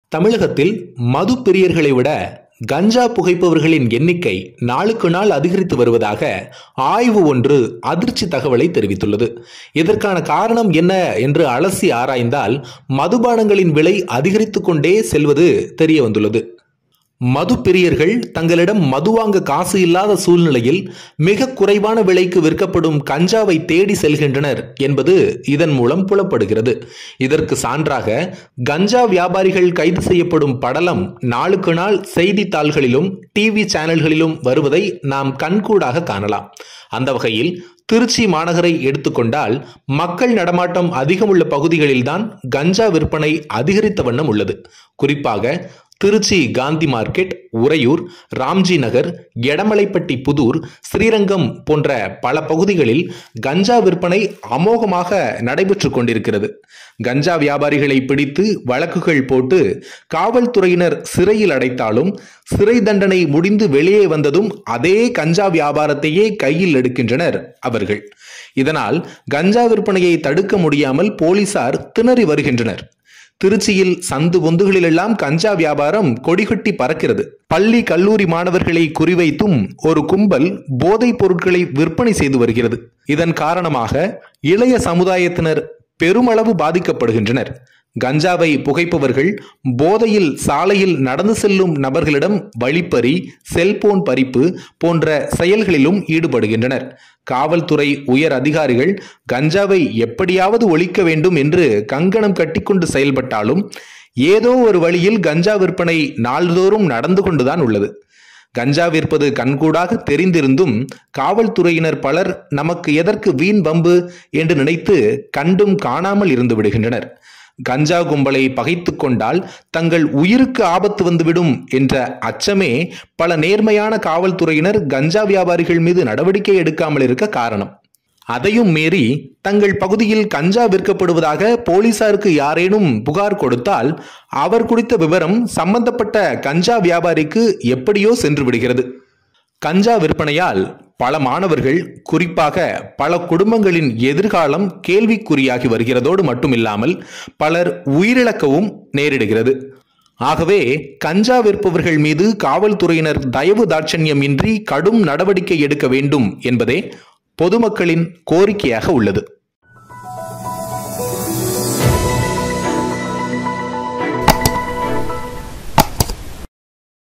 தமிழகத்தில் மது பிரியர்களை விட கஞ்சா புகைப்பவர்களின் எண்ணிக்கை நாளுக்கு நாள் அதிகரித்து வருவதாக ஆய்வு ஒன்று அதிர்ச்சி தகவலை தெரிவித்துள்ளது. இதற்கான காரணம் என்ன என்று அலசி ஆராய்ந்தால் மதுபானங்களின் விலை அதிகரித்து கொண்டே செல்வது தெரிய வந்துள்ளது. மது பிரியர்கள் தங்களிடம் மது வாங்க காசு இல்லாத சூழ்நிலையில் மிக குறைவான விலைக்கு விற்கப்படும் கஞ்சாவை தேடி செல்கின்றனர் என்பது இதன் மூலம் புலப்படுகிறது. இதற்கு சான்றாக கஞ்சா வியாபாரிகள் கைது செய்யப்படும் படலம் நாளுக்கு நாள் செய்தித்தாள்களிலும் டிவி சேனல்களிலும் வருவதை நாம் கண்கூடாக காணலாம். அந்த வகையில் திருச்சி மாநகரை எடுத்துக்கொண்டால் மக்கள் நடமாட்டம் அதிகமுள்ள பகுதிகளில்தான் கஞ்சா விற்பனை அதிகரித்த வண்ணம் உள்ளது. குறிப்பாக திருச்சி காந்தி மார்க்கெட், உறையூர், ராம்ஜி நகர், எடமலைப்பட்டி புதூர், ஸ்ரீரங்கம் போன்ற பல பகுதிகளில் கஞ்சா விற்பனை அமோகமாக நடைபெற்று கொண்டிருக்கிறது. கஞ்சா வியாபாரிகளை பிடித்து வழக்குகள் போட்டு காவல்துறையினர் சிறையில் அடைத்தாலும் சிறை தண்டனை முடிந்து வெளியே வந்ததும் அதே கஞ்சா வியாபாரத்தையே கையில் எடுக்கின்றனர் அவர்கள். இதனால் கஞ்சா விற்பனையை தடுக்க முடியாமல் போலீசார் திணறி வருகின்றனர். திருச்சியில் சந்து பொந்துகளிலெல்லாம் கஞ்சா வியாபாரம் கொடிகட்டி பறக்கிறது. பள்ளி கல்லூரி மாணவர்களை குறிவைத்தும் ஒரு கும்பல் போதைப் பொருட்களை விற்பனை செய்து வருகிறது. இதன் காரணமாக இளைய சமுதாயத்தினர் பெருமளவு பாதிக்கப்படுகின்றனர். கஞ்சாவை புகைப்பவர்கள் போதையில் சாலையில் நடந்து செல்லும் நபர்களிடம் வழிப்பறி, செல்போன் பறிப்பு போன்ற செயல்களிலும் ஈடுபடுகின்றனர். காவல்துறை உயர் அதிகாரிகள் கஞ்சாவை எப்படியாவது ஒழிக்க வேண்டும் என்று கங்கணம் கட்டிக்கொண்டு செயல்பட்டாலும் ஏதோ ஒரு வழியில் கஞ்சா விற்பனை நாள்தோறும் நடந்து கொண்டுதான் உள்ளது. கஞ்சா விற்பது கண்கூடாக தெரிந்திருந்தும் காவல்துறையினர் பலர் நமக்கு எதற்கு வீண் வம்பு என்று நினைத்து கண்டும் காணாமல் இருந்து விடுகின்றனர். கஞ்சா கும்பலை பகைத்து கொண்டால் தங்கள் உயிருக்கு ஆபத்து வந்துவிடும் என்ற அச்சமே பல நேர்மையான காவல்துறையினர் கஞ்சா வியாபாரிகள் மீது நடவடிக்கை எடுக்காமல் இருக்க காரணம். அதையும் மீறி தங்கள் பகுதியில் கஞ்சா விற்கப்படுவதாக போலீசாருக்கு யாரேனும் புகார் கொடுத்தால் அவர் குறித்த விவரம் சம்பந்தப்பட்ட கஞ்சா வியாபாரிக்கு எப்படியோ சென்று விடுகிறது. கஞ்சா விற்பனையால் பல மாணவர்கள், குறிப்பாக பல குடும்பங்களின் எதிர்காலம் கேள்விக்குறியாகி வருகிறதோடு மட்டுமில்லாமல் பலர் உயிரிழக்கவும் நேரிடுகிறது. ஆகவே கஞ்சா விற்பவர்கள் மீது காவல்துறையினர் தயவு தாட்சண்யம் இன்றி கடும் நடவடிக்கை எடுக்க வேண்டும் என்பதே பொதுமக்களின் கோரிக்கையாக உள்ளது.